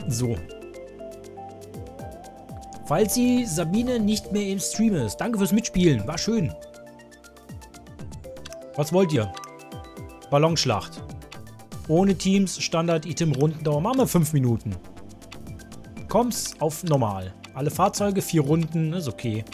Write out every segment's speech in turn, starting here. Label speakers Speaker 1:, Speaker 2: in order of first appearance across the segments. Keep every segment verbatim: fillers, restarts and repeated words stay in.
Speaker 1: So. Falls sie Sabine nicht mehr im Stream ist. Danke fürs Mitspielen. War schön. Was wollt ihr? Ballonschlacht. Ohne Teams, Standard-Item, Rundendauer. Machen wir fünf Minuten. Komm's auf normal. Alle Fahrzeuge, vier Runden. Ist okay.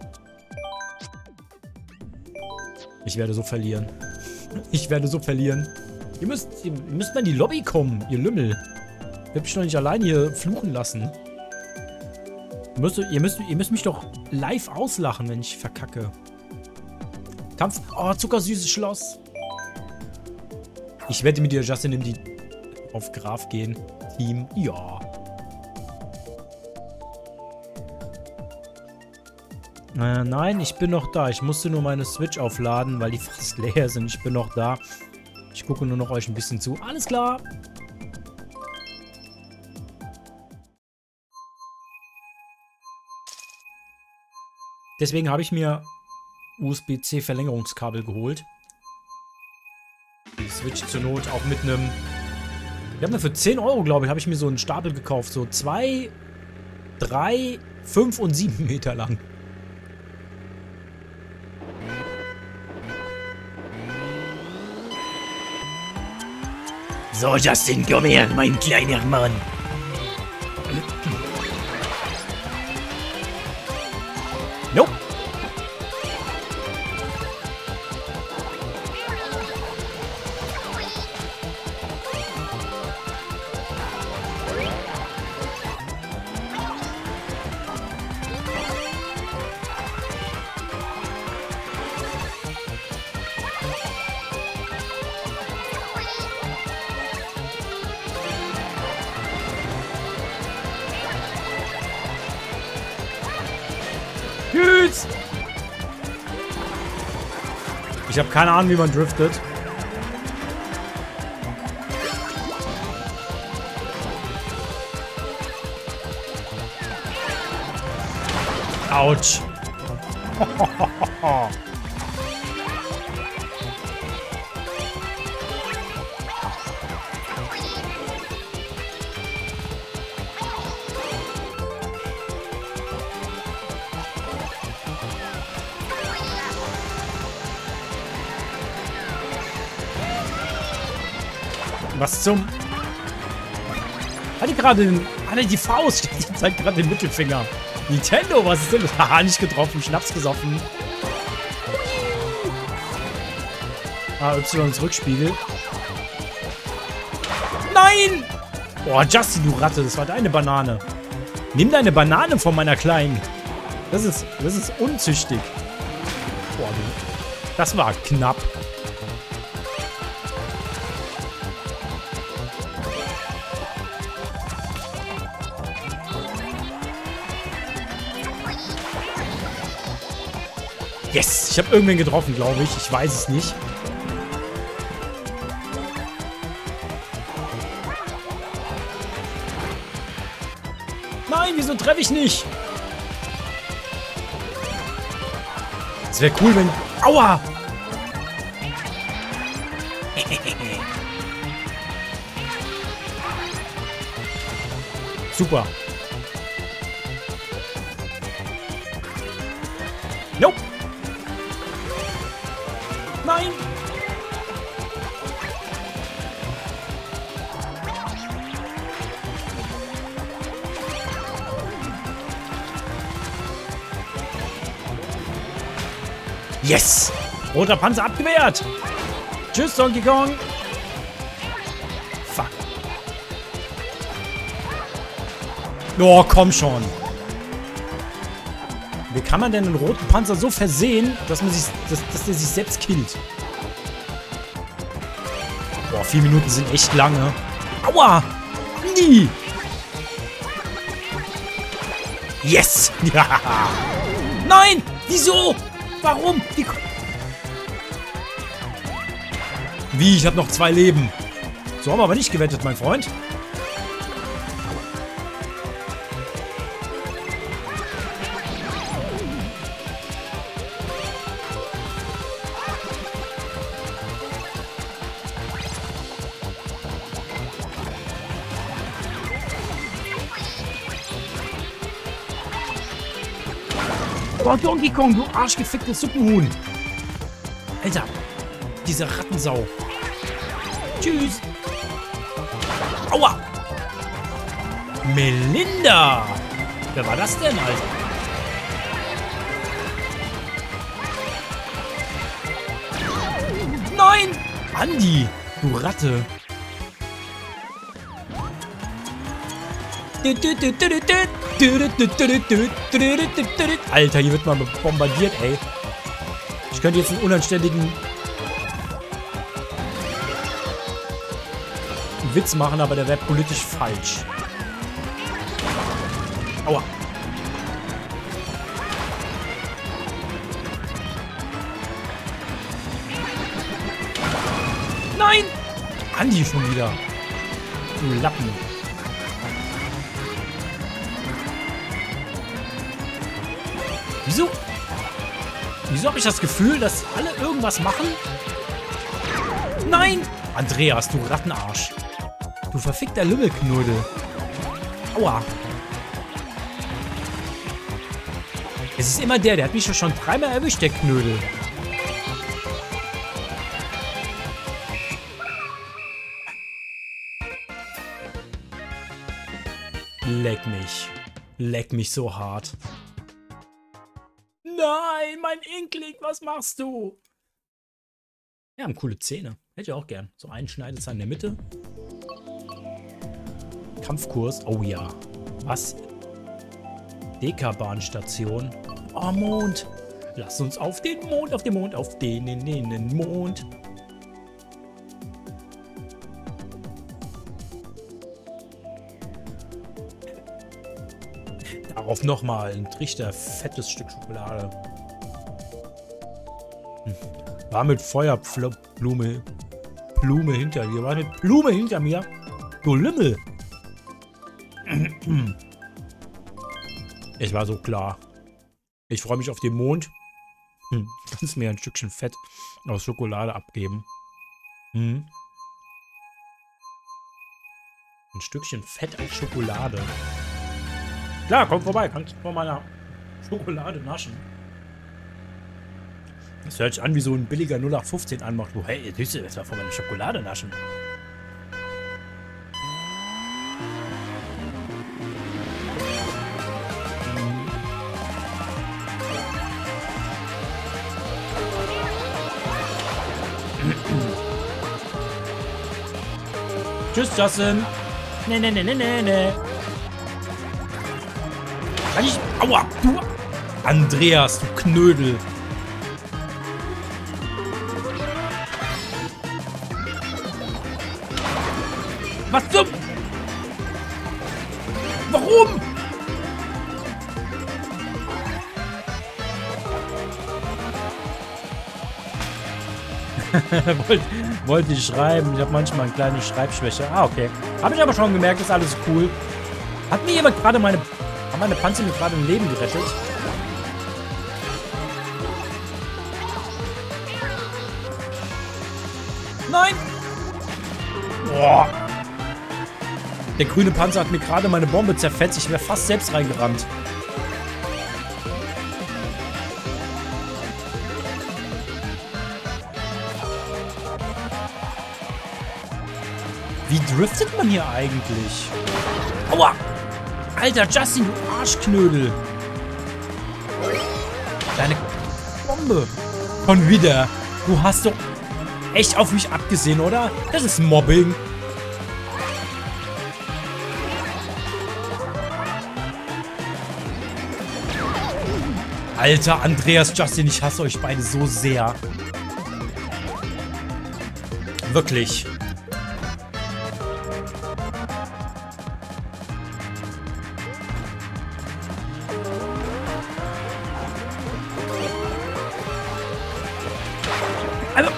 Speaker 1: Ich werde so verlieren. Ich werde so verlieren. Ihr müsst, ihr müsst mal in die Lobby kommen, ihr Lümmel. Ich hab mich doch nicht allein hier fluchen lassen. Ihr müsst, ihr, müsst, ihr müsst mich doch live auslachen, wenn ich verkacke. Kampf. Oh, zuckersüßes Schloss. Ich wette mit dir, Justin, nimm die auf Graf gehen. Team. Ja. Äh, nein, ich bin noch da. Ich musste nur meine Switch aufladen, weil die fast leer sind. Ich bin noch da. Ich gucke nur noch euch ein bisschen zu. Alles klar. Deswegen habe ich mir U S B C-Verlängerungskabel geholt. Die Switch zur Not auch mit einem... Ich habe mir für zehn Euro, glaube ich, habe ich mir so einen Stapel gekauft. So zwei, drei, fünf und sieben Meter lang. So, Justin, komm her, mein kleiner Mann. Nope. Tschüss! Ich habe keine Ahnung, wie man driftet. Autsch. Was zum... Hatte ich gerade den... Hatte die Faust? Ich zeig gerade den Mittelfinger. Nintendo, was ist denn? Haha, nicht getroffen. Schnaps gesoffen. Ah, Y ins Rückspiegel. Nein! Boah, Justin, du Ratte. Das war deine Banane. Nimm deine Banane von meiner Kleinen. Das ist... Das ist unzüchtig. Boah, du... Das war knapp. Yes! Ich habe irgendwen getroffen, glaube ich. Ich weiß es nicht. Nein, wieso treffe ich nicht? Es wäre cool, wenn... Aua! Super. Nope. Nein! Yes! Roter Panzer abgewehrt! Tschüss, Donkey Kong! Fuck. Oh, komm schon! Wie kann man denn einen roten Panzer so versehen, dass man sich, dass, dass der sich selbst killt? Boah, vier Minuten sind echt lange. Aua! Andi! Yes! Ja! Nein! Wieso? Warum? Wie? Wie? Ich habe noch zwei Leben. So haben wir aber nicht gewettet, mein Freund. Oh, Donkey Kong, du arschgeficktes Suppenhuhn. Alter, diese Rattensau. Tschüss. Aua. Melinda. Wer war das denn, Alter? Nein! Andi, du Ratte. Alter, hier wird man bombardiert, ey. Ich könnte jetzt einen unanständigen Witz machen, aber der wäre politisch falsch. Aua. Nein! Andi schon wieder. Du Lappen. Wieso? Wieso habe ich das Gefühl, dass alle irgendwas machen? Nein! Andreas, du Rattenarsch. Du verfickter Lümmelknuddel. Aua. Es ist immer der, der hat mich schon dreimal erwischt, der Knödel. Leck mich. Leck mich so hart. Nein, mein Inkling, was machst du? Ja, haben coole Zähne. Hätte ich auch gern. So ein Schneidezahn in der Mitte. Kampfkurs. Oh ja. Was? Dekabahnstation. Oh, Mond. Lass uns auf den Mond, auf den Mond, auf den, den, den, den Mond. Darauf nochmal ein Trichter fettes Stück Schokolade. Hm. War mit Feuerblume Blume hinter dir. War mit Blume hinter mir. Du Lümmel. Es war so klar. Ich freue mich auf den Mond. Hm. Kannst mir ein Stückchen Fett aus Schokolade abgeben. Hm. Ein Stückchen Fett aus Schokolade. Klar, komm vorbei. Kannst von meiner Schokolade naschen. Das hört sich an wie so ein billiger null acht fünfzehn anmacht. Oh, hey, Süße, das war von meiner Schokolade naschen. Tschüss, Justin. Ne, ne, ne, ne, ne, ne. Kann ich... Aua, du... Andreas, du Knödel. Was zum... Warum? Wollte wollt ich schreiben. Ich habe manchmal eine kleine Schreibschwäche. Ah, okay. Habe ich aber schon gemerkt, ist alles cool. Hat mir jemand gerade meine... Haben meine Panzer mir gerade ein Leben gerettet? Nein! Boah! Der grüne Panzer hat mir gerade meine Bombe zerfetzt. Ich wäre fast selbst reingerannt. Wie driftet man hier eigentlich? Aua! Alter, Justin, du Arschknödel. Deine Bombe. Schon wieder. Du hast doch echt auf mich abgesehen, oder? Das ist Mobbing. Alter, Andreas, Justin, ich hasse euch beide so sehr. Wirklich. Also.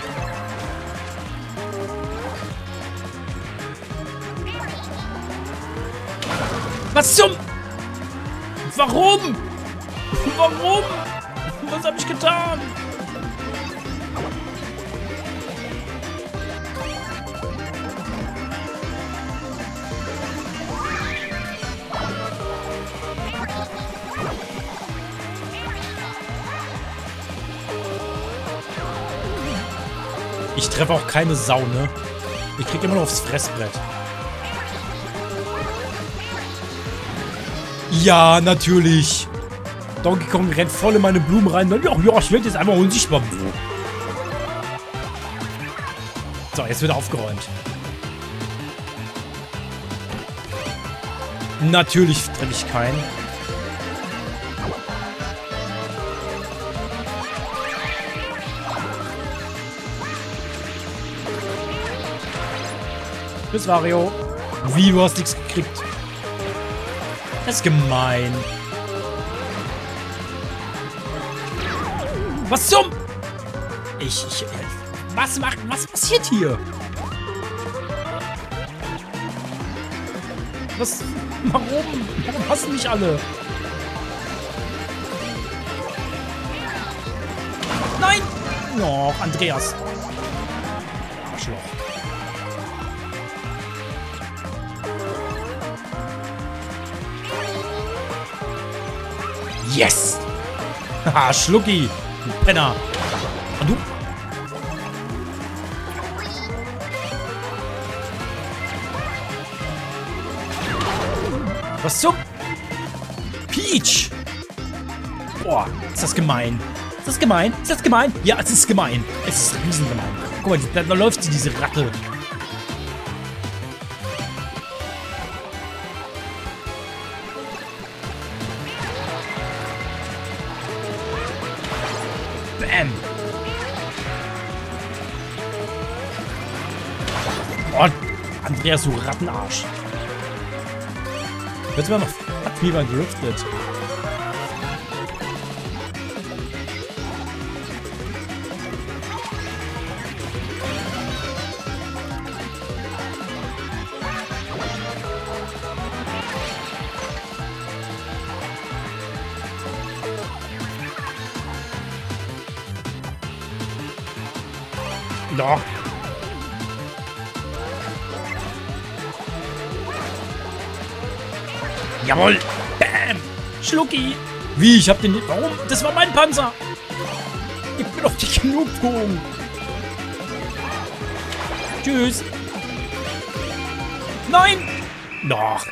Speaker 1: Was zum... Warum? Warum? Was habe ich getan? Ich treffe auch keine Sau, ne? Ich krieg immer noch aufs Fressbrett. Ja, natürlich. Donkey Kong rennt voll in meine Blumen rein. Ja, ja, ich werde jetzt einfach unsichtbar. So, jetzt wird aufgeräumt. Natürlich treffe ich keinen. Tschüss, Wario. Wie, du hast nichts gekriegt? Das ist gemein. Was zum... Ich... ich was macht... Was passiert hier? Was... Warum? Warum hassen mich alle? Nein! Oh, Andreas. Arschloch. Yes! Haha, Schlucki! Du Penner! Und du? Was zum? Peach! Boah, ist das gemein. Ist das gemein? Ist das gemein? Ja, es ist gemein. Es ist riesengemein. Guck mal, da, da läuft sie, diese Ratte. Bam! Oh, Andreas, du Rattenarsch. Jetzt mal noch hat niemand gelüftet. Doch. Jawohl. Bam. Schlucki. Wie? Ich hab den... Warum? Das war mein Panzer. Ich bin auf die Genugtuung. Tschüss. Nein. Doch.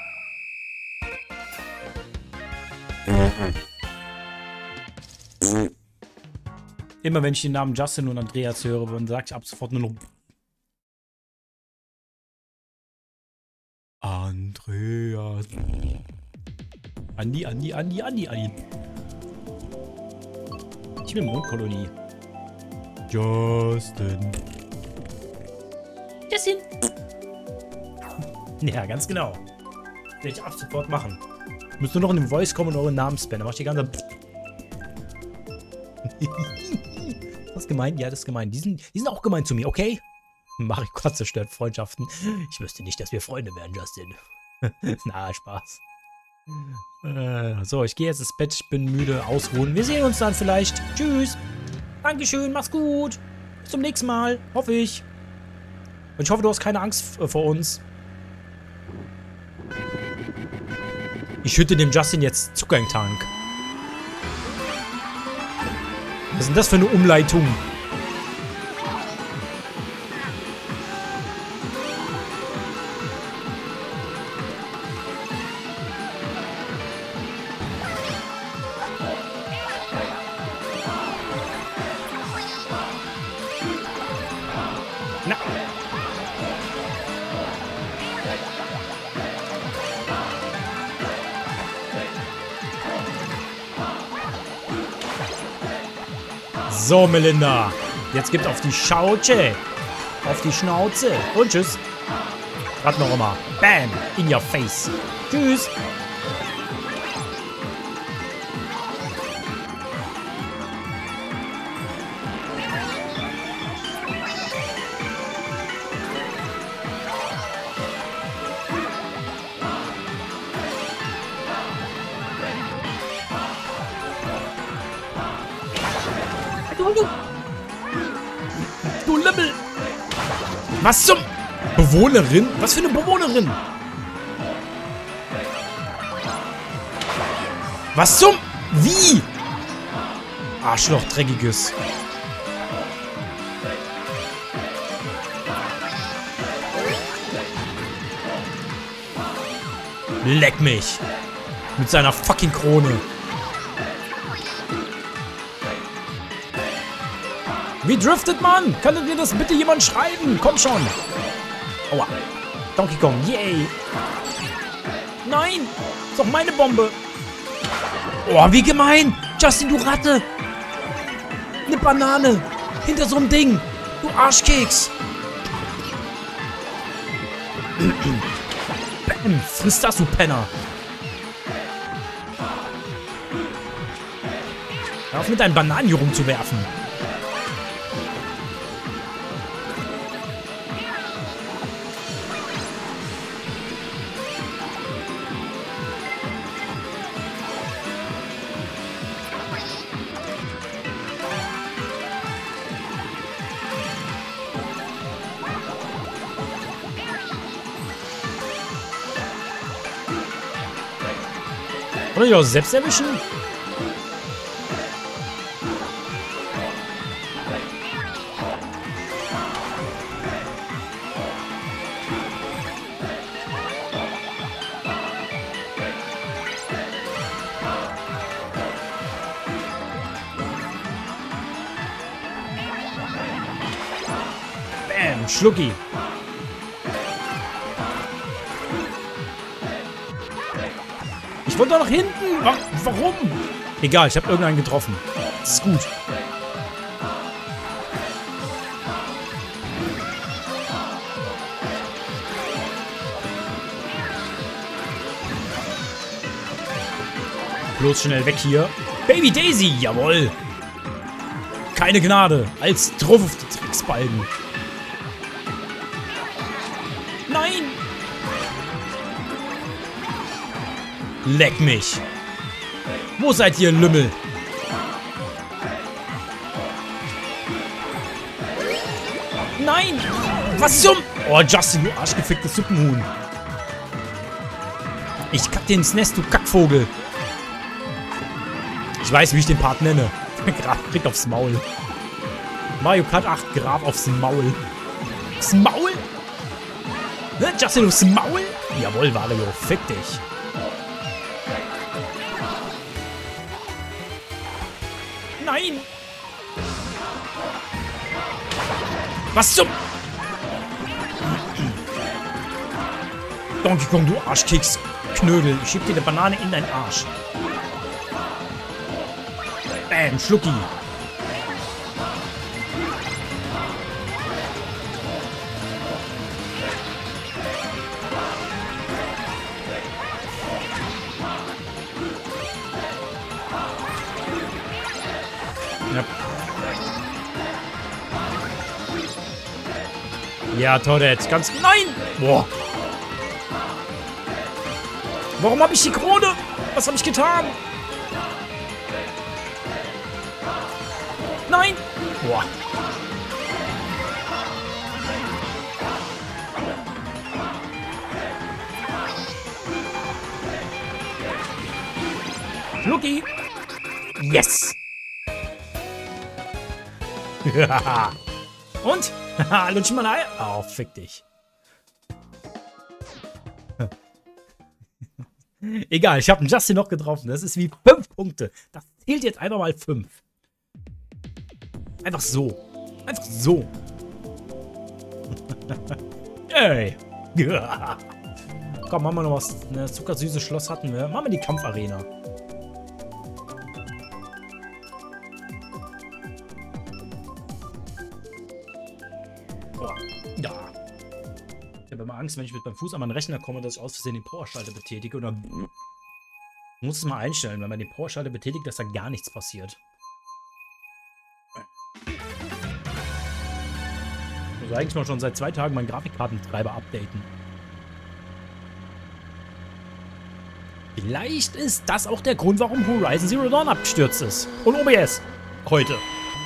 Speaker 1: Immer wenn ich den Namen Justin und Andreas höre, dann sage ich ab sofort nur noch... Andreas. Andi, Andi, Andi, Andi, Andi. Ich bin Mondkolonie. Justin. Justin. Ja, ganz genau. Werde ich ab sofort machen. Müsst nur noch in den Voice kommen und euren Namen spannen. Dann mach ich die ganze... Das ist gemein? Ja, das ist gemein. Die sind, die sind auch gemein zu mir, okay? Mario Kart zerstört Freundschaften. Ich wüsste nicht, dass wir Freunde wären, Justin. Na, Spaß. Äh, so, ich gehe jetzt ins Bett. Ich bin müde. Ausruhen. Wir sehen uns dann vielleicht. Tschüss. Dankeschön. Mach's gut. Bis zum nächsten Mal. Hoffe ich. Und ich hoffe, du hast keine Angst vor uns. Ich schütte dem Justin jetzt Zucker in den Tank. Was ist denn das für eine Umleitung? Na. So, Melinda. Jetzt gibt auf die Schauche. Auf die Schnauze. Und tschüss. Warte noch einmal. Bam. In your face. Tschüss. Du Lümmel! Was zum... Bewohnerin? Was für eine Bewohnerin? Was zum... Wie? Arschloch, dreckiges. Leck mich. Mit seiner fucking Krone. Wie driftet man? Könnte mir das bitte jemand schreiben? Komm schon. Aua. Donkey Kong, yay. Nein, ist doch meine Bombe. Oh, wie gemein. Justin, du Ratte. Eine Banane. Hinter so einem Ding. Du Arschkeks. Bam, friss das, du Penner. Hör auf mit deinen Bananen hier rumzuwerfen. Oder ich auch selbst erwischen? Bam, Schlucki. Ich wollte doch nach hinten. Warum? Egal, ich habe irgendeinen getroffen. Das ist gut. Bloß schnell weg hier. Baby Daisy, jawohl. Keine Gnade. Als drauf auf die Drecksbalken. Nein. Leck mich. Wo seid ihr, Lümmel? Nein. Was zum... Oh, Justin, du arschgeficktes Suppenhuhn. Ich kack dir ins Nest, du Kackvogel. Ich weiß, wie ich den Part nenne. Graf kriegt aufs Maul. Mario Kart acht, Graf aufs Maul. Aufs Maul? Ne, Justin, aufs Maul? Jawohl, Wario, fick dich. Nein! Was zum... Donkey Kong, du Arschkeks, Knödel. Ich schieb dir eine Banane in deinen Arsch. Bam, Schlucki. Ja. Ja, Toadette, ganz... Nein! Boah. Warum habe ich die Krone? Was habe ich getan? Nein! Boah. Schlucki! Yes! Und? Lutsch mal ein. Oh, fick dich. Egal, ich habe einen Justin noch getroffen. Das ist wie fünf Punkte. Das zählt jetzt einfach mal fünf. Einfach so. Einfach so. Ey. Komm, machen wir noch was. Eine zuckersüße Schloss hatten wir. Machen wir die Kampfarena. Ja. Ich habe immer Angst, wenn ich mit meinem Fuß an meinen Rechner komme, dass ich aus Versehen den Powerschalter betätige. Und dann muss es mal einstellen, wenn man den Powerschalter betätigt, dass da gar nichts passiert. Ich muss eigentlich mal schon seit zwei Tagen meinen Grafikkartentreiber updaten. Vielleicht ist das auch der Grund, warum Horizon Zero Dawn abgestürzt ist. Und O B S. Heute.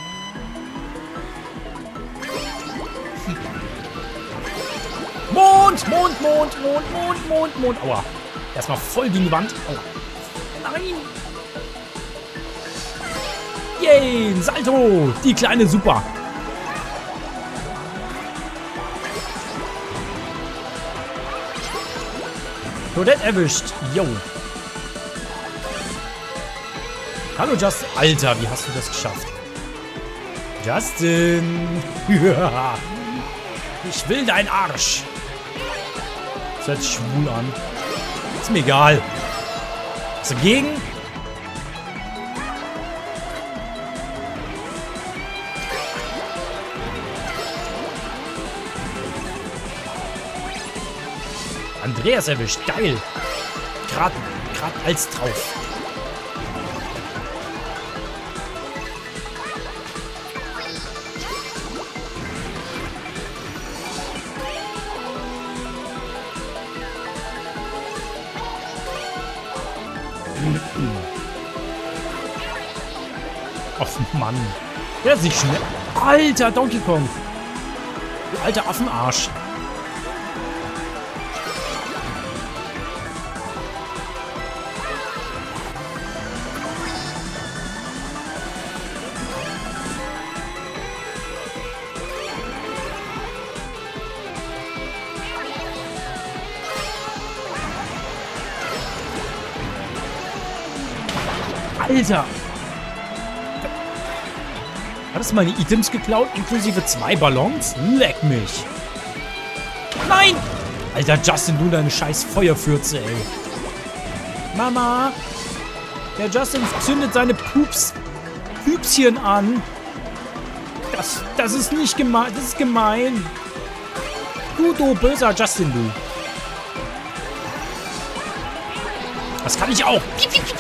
Speaker 1: Mond, Mond, Mond, Mond, Mond, Mond, Mond. Aua. Erstmal voll gegen die Wand. Aua. Nein. Yay, Salto. Die kleine Super. Toadette erwischt. Yo. Hallo Justin. Alter, wie hast du das geschafft? Justin. Ich will deinen Arsch. Das hört sich schwul an. Ist mir egal. Was dagegen? Andreas erwischt. Geil. Gerade gerade als drauf. Och Mann. Der ist nicht schnell. Alter, Donkey Kong. Du alter Affenarsch. Alter! Hattest du meine Items geklaut, inklusive zwei Ballons? Leck mich! Nein! Alter, Justin, du deine scheiß Feuerfürze, ey. Mama! Der Justin zündet seine Pups... Püpschen an. Das, das ist nicht gemein. Das ist gemein. Du, du böser Justin, du. Das kann ich auch.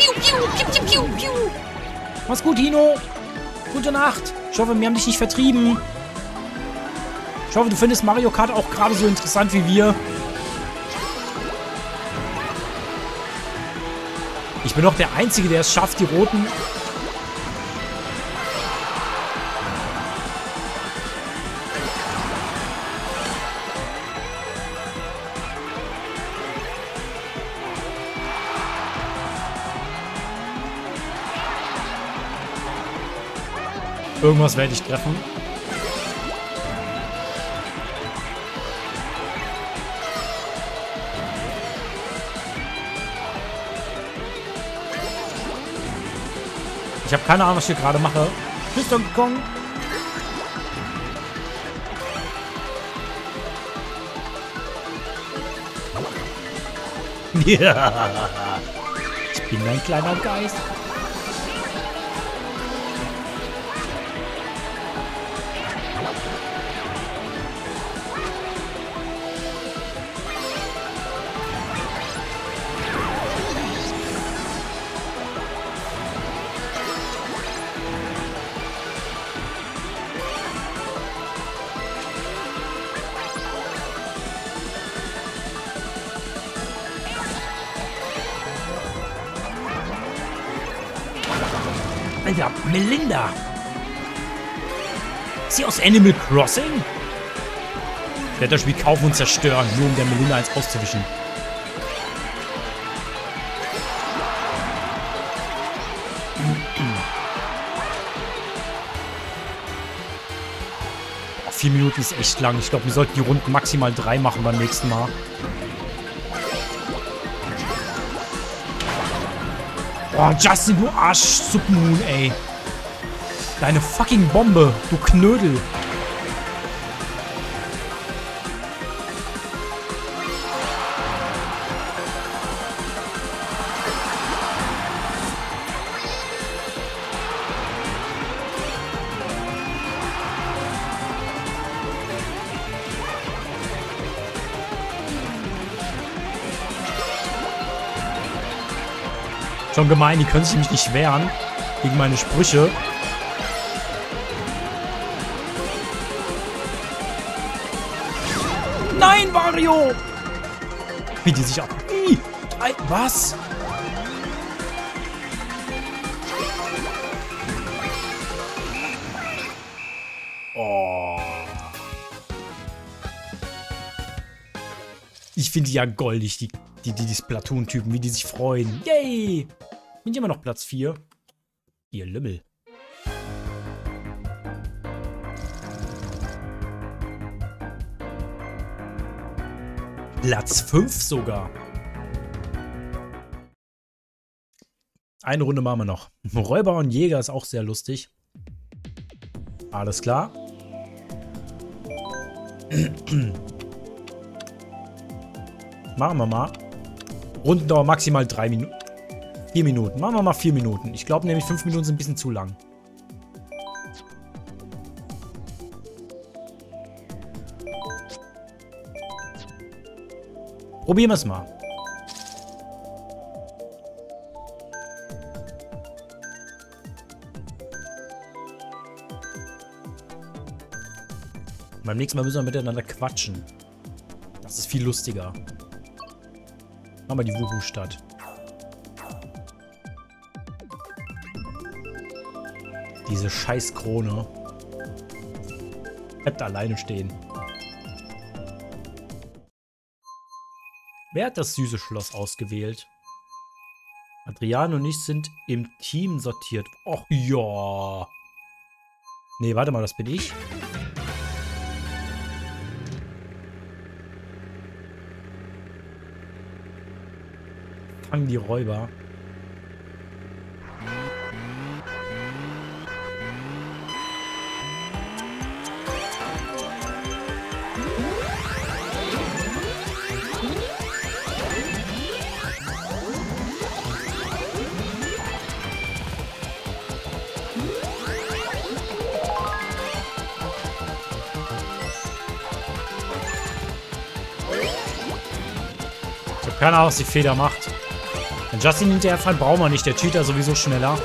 Speaker 1: Mach's gut, Hino. Gute Nacht. Ich hoffe, wir haben dich nicht vertrieben. Ich hoffe, du findest Mario Kart auch gerade so interessant wie wir. Ich bin doch der Einzige, der es schafft, die roten... Irgendwas werde ich treffen. Ich habe keine Ahnung, was ich hier gerade mache. Tschüss, Donkey Kong. Ja. Ich bin ein kleiner Geist. Alter, Melinda! Ist sie aus Animal Crossing? Ich werde das Spiel kaufen und zerstören, nur um der Melinda eins auszuwischen. Oh, vier Minuten ist echt lang. Ich glaube, wir sollten die Runden maximal drei machen beim nächsten Mal. Oh, Justin, du Arsch-Suppenhuhn, ey. Deine fucking Bombe, du Knödel. Schon gemein, die können sich nämlich nicht wehren gegen meine Sprüche. Nein, Mario! Wie die sich ab... Was? Oh. Ich finde die ja goldig, die, die, die, die Splatoon-Typen, wie die sich freuen. Yay! Sind immer noch Platz vier. Ihr Lümmel. Platz fünf sogar. Eine Runde machen wir noch. Räuber und Jäger ist auch sehr lustig. Alles klar. Machen wir mal. Rundendauer maximal drei Minuten. Vier Minuten. Machen wir mal vier Minuten. Ich glaube nämlich, fünf Minuten sind ein bisschen zu lang. Probieren wir es mal. Beim nächsten Mal müssen wir miteinander quatschen. Das ist viel lustiger. Machen wir die Wuhu-Stadt. Diese Scheißkrone. Bleibt alleine stehen. Wer hat das süße Schloss ausgewählt? Adrian und ich sind im Team sortiert. Och ja. Nee, warte mal, das bin ich. Fangen die Räuber. Ich habe keine Ahnung, was die Feder macht. Wenn Justin hinterherfällt, brauchen wir nicht. Der Cheater ist sowieso schneller.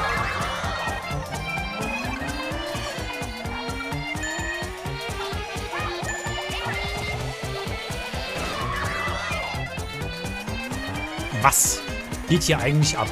Speaker 1: Was geht hier eigentlich ab?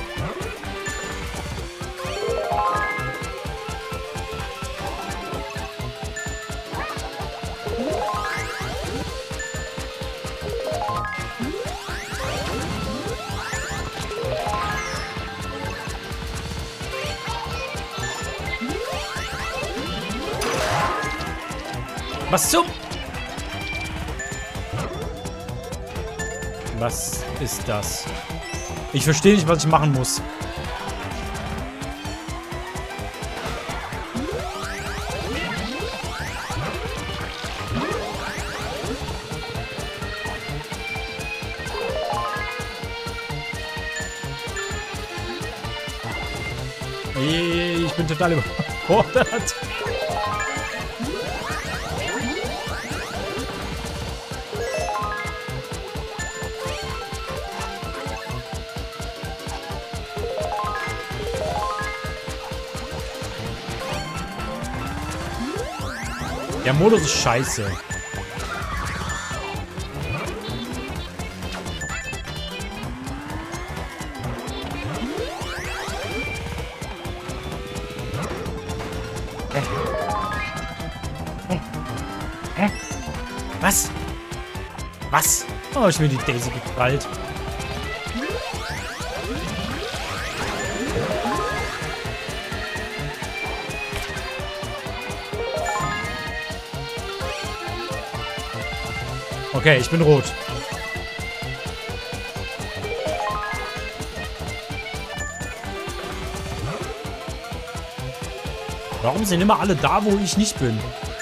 Speaker 1: Was zum... Was ist das? Ich verstehe nicht, was ich machen muss. Ich bin total überfordert. Der Modus ist scheiße. Hä? Hä? Hä? Was? Was? Oh, ich bin die Daisy gekrallt. Okay, ich bin rot. Warum sind immer alle da, wo ich nicht bin?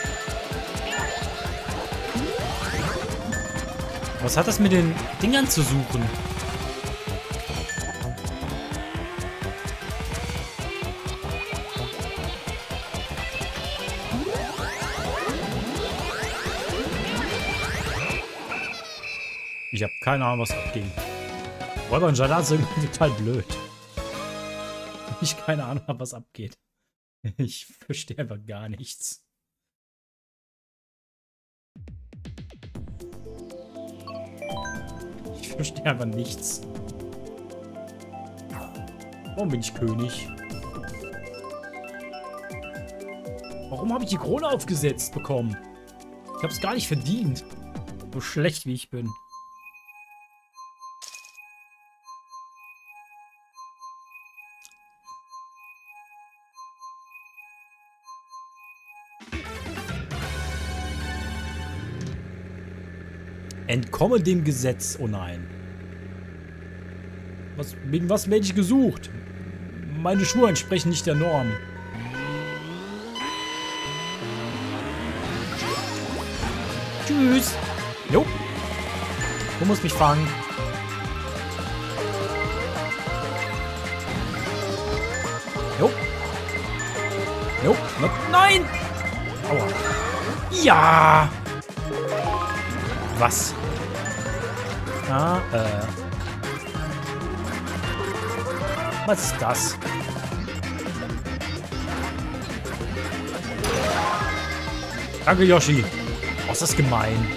Speaker 1: Was hat das mit den Dingern zu suchen? Ich habe keine Ahnung, was abging. Räuber und Jada ist irgendwie total blöd. Ich keine Ahnung habe, was abgeht. Ich verstehe einfach gar nichts. Ich verstehe einfach nichts. Warum bin ich König? Warum habe ich die Krone aufgesetzt bekommen? Ich habe es gar nicht verdient. So schlecht wie ich bin. Entkomme dem Gesetz. Oh nein. Was, wegen was werde ich gesucht? Meine Schuhe entsprechen nicht der Norm. Tschüss. Jo. Du musst mich fangen. Jo. Jo. Nein! Aua. Ja! Was? Ah, äh. Was ist das? Danke, Yoshi. Oh, ist das gemein.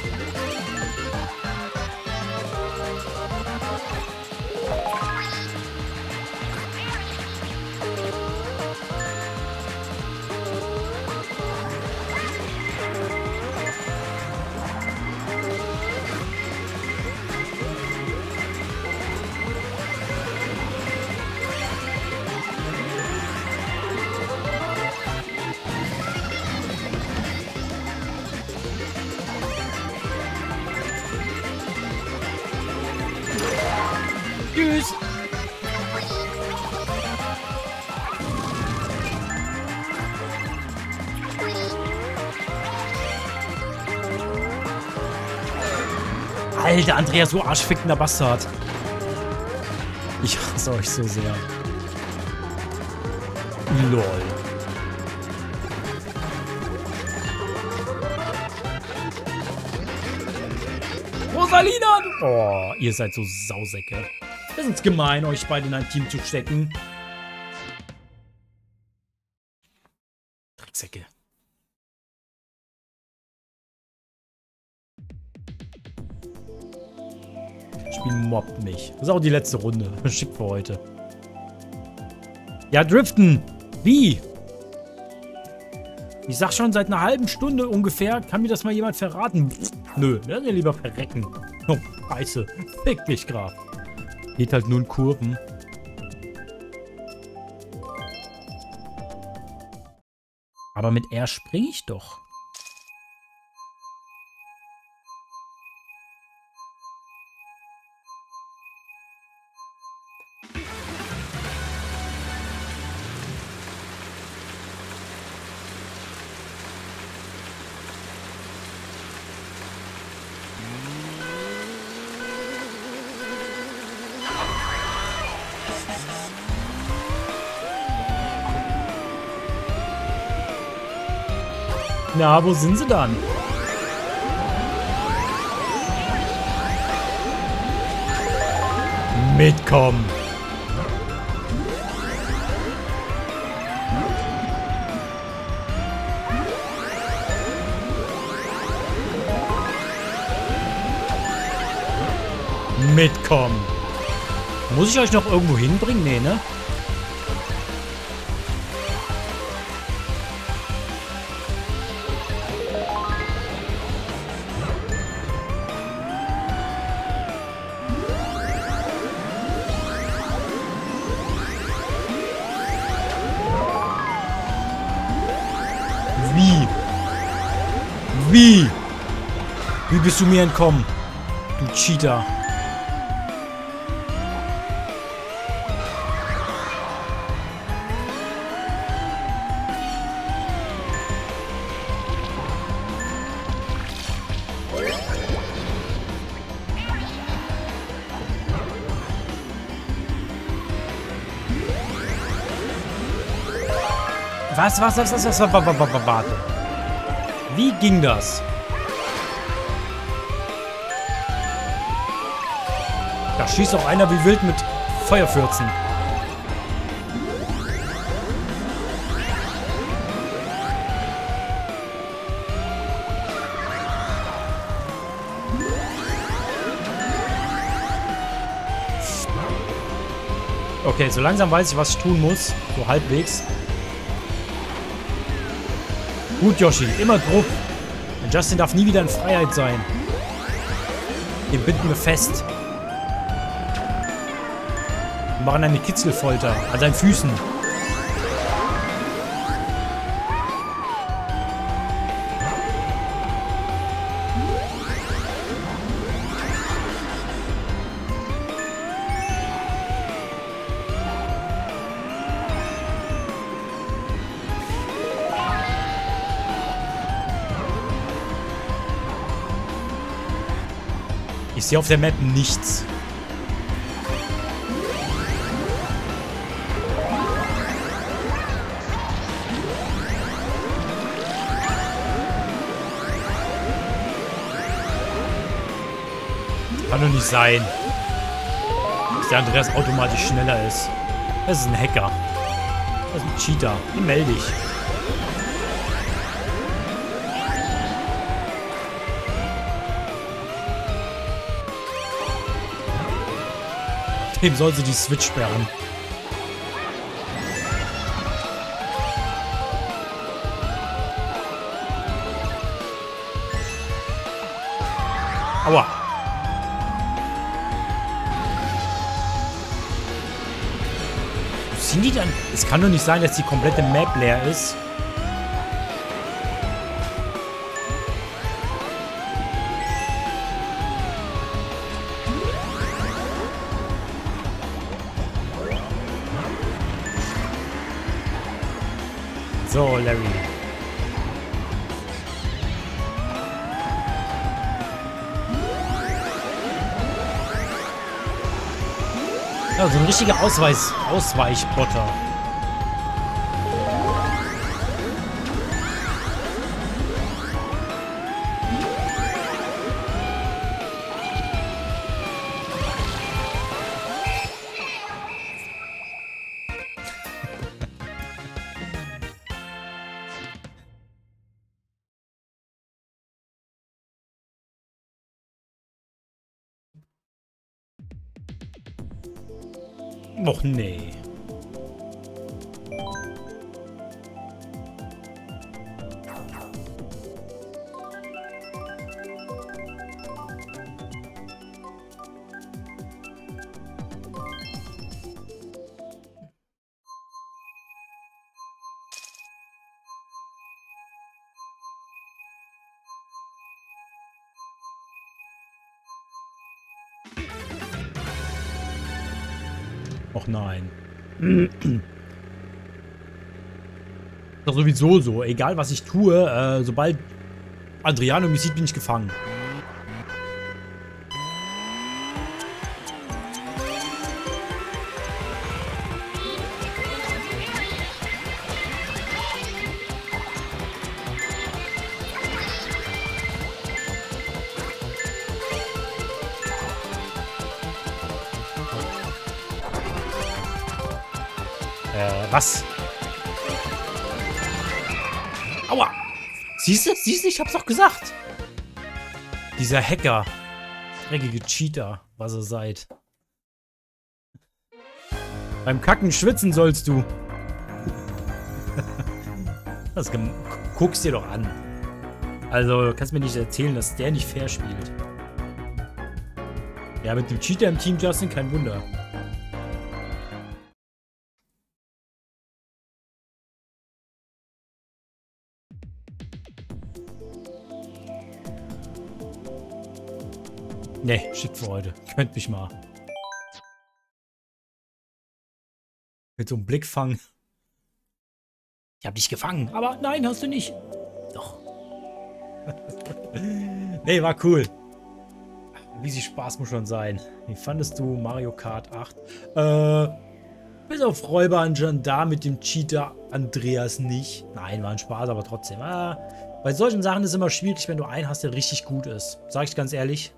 Speaker 1: Tschüss. Alter, Andreas, so arschfickender Bastard. Ich hasse euch so sehr. Lol. Rosalina! Oh, ihr seid so Sausäcke. Das ist gemein, euch beide in ein Team zu stecken. Drecksäcke. Das Spiel mobbt mich. Das ist auch die letzte Runde. Schick für heute. Ja, driften. Wie? Ich sag schon seit einer halben Stunde ungefähr, kann mir das mal jemand verraten? Nö, dann ja lieber verrecken. Oh, scheiße. Fick dich, Graf. Geht halt nur in Kurven. Aber mit R springe ich doch. Na, wo sind sie dann? Mitkommen. Mitkommen. Muss ich euch noch irgendwo hinbringen? Nee, ne? Wie? Wie? Wie bist du mir entkommen? Du Cheater. Was, was, was, was, was, was, was, was, was, warte. Wie ging das? Da schießt auch einer wie wild mit Feuerfürzen. Okay, so langsam weiß ich, was ich tun muss. So halbwegs. Gut, Yoshi, immer Druck. Und Justin darf nie wieder in Freiheit sein. Den binden wir fest. Wir machen eine Kitzelfolter an seinen Füßen. Ich sehe auf der Map nichts. Kann doch nicht sein, dass der Andreas automatisch schneller ist. Das ist ein Hacker. Das ist ein Cheater. Den melde ich. Dem soll sie die Switch sperren. Aua. Sind die dann? Es kann doch nicht sein, dass die komplette Map leer ist. So, Larry. Ja, so ein richtiger Ausweis, Ausweichbotter. Och nee. Och nein. Doch sowieso so. Egal was ich tue, äh, sobald Adriano mich sieht, bin ich gefangen. Äh, was? Aua! Siehst du? Siehst du? Ich hab's doch gesagt! Dieser Hacker. Dreckige Cheater, was ihr seid. Beim Kacken schwitzen sollst du. Das guckst dir doch an. Also, du kannst mir nicht erzählen, dass der nicht fair spielt. Ja, mit dem Cheater im Team Justin, kein Wunder. Nee, shit für heute. Könnt mich mal. Mit so einem Blickfang. Ich hab dich gefangen, aber nein, hast du nicht. Doch. Nee, war cool. Riesig Spaß muss schon sein. Wie fandest du Mario Kart acht? Äh, bis auf Räuber und Gendarm mit dem Cheater Andreas nicht. Nein, war ein Spaß, aber trotzdem. Ah, bei solchen Sachen ist es immer schwierig, wenn du einen hast, der richtig gut ist. Sag ich ganz ehrlich.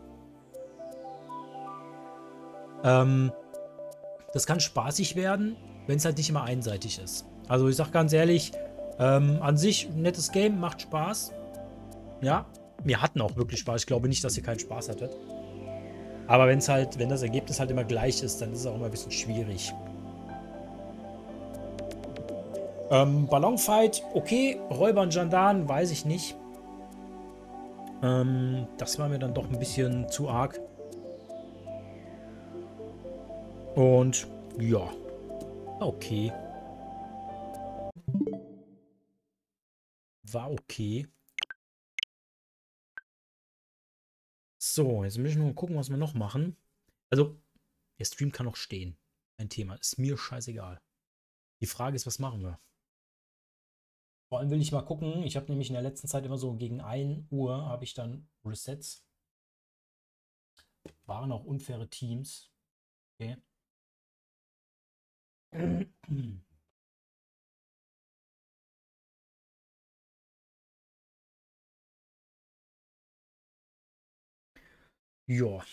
Speaker 1: Ähm, das kann spaßig werden, wenn es halt nicht immer einseitig ist. Also ich sag ganz ehrlich, ähm, an sich ein nettes Game, macht Spaß. Ja, wir hatten auch wirklich Spaß. Ich glaube nicht, dass ihr keinen Spaß hattet. Aber wenn es halt, wenn das Ergebnis halt immer gleich ist, dann ist es auch immer ein bisschen schwierig. Ähm, Ballonfight, okay. Räuber und Gendarm, weiß ich nicht. Ähm, das war mir dann doch ein bisschen zu arg. Und ja, okay. War okay. So, jetzt müssen wir nur gucken, was wir noch machen. Also, der Stream kann noch stehen. Ein Thema. Ist mir scheißegal. Die Frage ist, was machen wir? Vor allem will ich mal gucken. Ich habe nämlich in der letzten Zeit immer so gegen ein Uhr habe ich dann Resets. Waren auch unfaire Teams. Okay. Ja.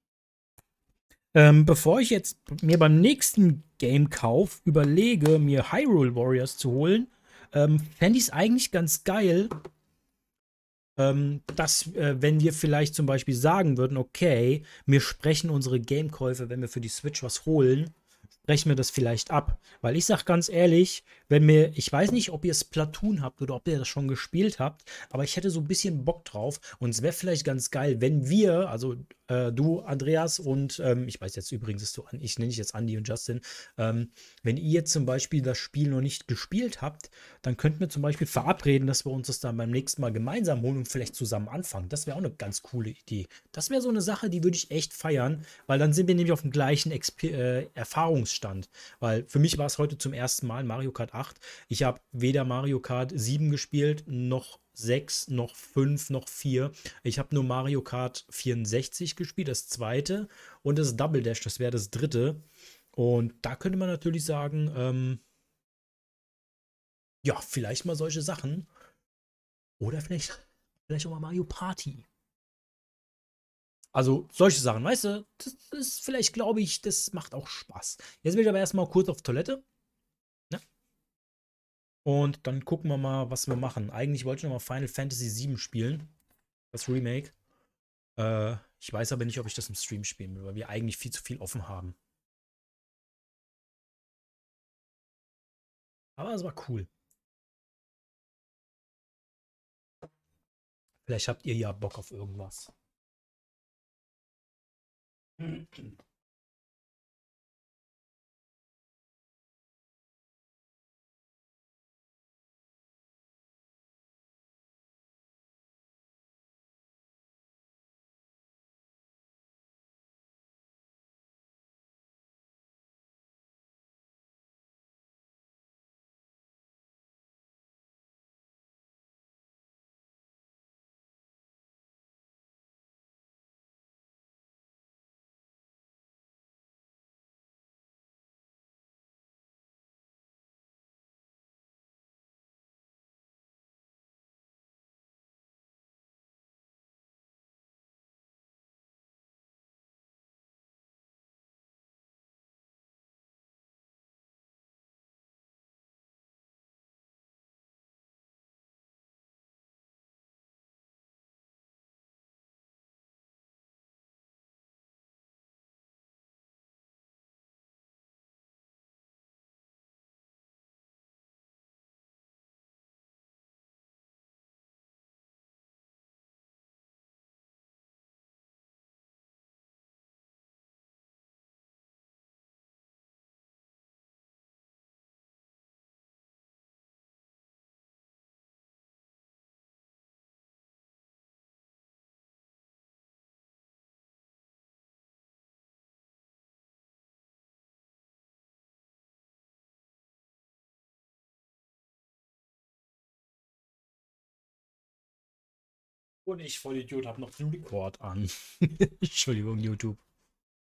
Speaker 1: Ähm, bevor ich jetzt mir beim nächsten Game-Kauf überlege, mir Hyrule Warriors zu holen, ähm, fände ich es eigentlich ganz geil, ähm, dass, äh, wenn wir vielleicht zum Beispiel sagen würden, okay, wir sprechen unsere Game-Käufe, wenn wir für die Switch was holen, sprechen wir das vielleicht ab. Weil ich sag ganz ehrlich, wenn mir, ich weiß nicht, ob ihr Splatoon habt oder ob ihr das schon gespielt habt, aber ich hätte so ein bisschen Bock drauf und es wäre vielleicht ganz geil, wenn wir, also äh, du, Andreas und ähm, ich weiß jetzt übrigens, dass du, ich nenne dich jetzt Andy und Justin, ähm, wenn ihr jetzt zum Beispiel das Spiel noch nicht gespielt habt, dann könnten wir zum Beispiel verabreden, dass wir uns das dann beim nächsten Mal gemeinsam holen und vielleicht zusammen anfangen. Das wäre auch eine ganz coole Idee. Das wäre so eine Sache, die würde ich echt feiern, weil dann sind wir nämlich auf dem gleichen Exp äh, Erfahrungsstand. Weil für mich war es heute zum ersten Mal Mario Kart acht. Ich habe weder Mario Kart sieben gespielt, noch sechs, noch fünf, noch vier. Ich habe nur Mario Kart vierundsechzig gespielt, das zweite. Und das Double Dash, das wäre das dritte. Und da könnte man natürlich sagen, ähm, ja, vielleicht mal solche Sachen. Oder vielleicht, vielleicht auch mal Mario Party. Also solche Sachen, weißt du, das ist vielleicht, glaube ich, das macht auch Spaß. Jetzt will ich aber erstmal kurz auf Toilette. Ne? Und dann gucken wir mal, was wir machen. Eigentlich wollte ich noch mal Final Fantasy sieben spielen. Das Remake. Äh, ich weiß aber nicht, ob ich das im Stream spielen will, weil wir eigentlich viel zu viel offen haben. Aber es war cool. Vielleicht habt ihr ja Bock auf irgendwas. Und ich, Vollidiot, habe noch den Record an. Entschuldigung, YouTube.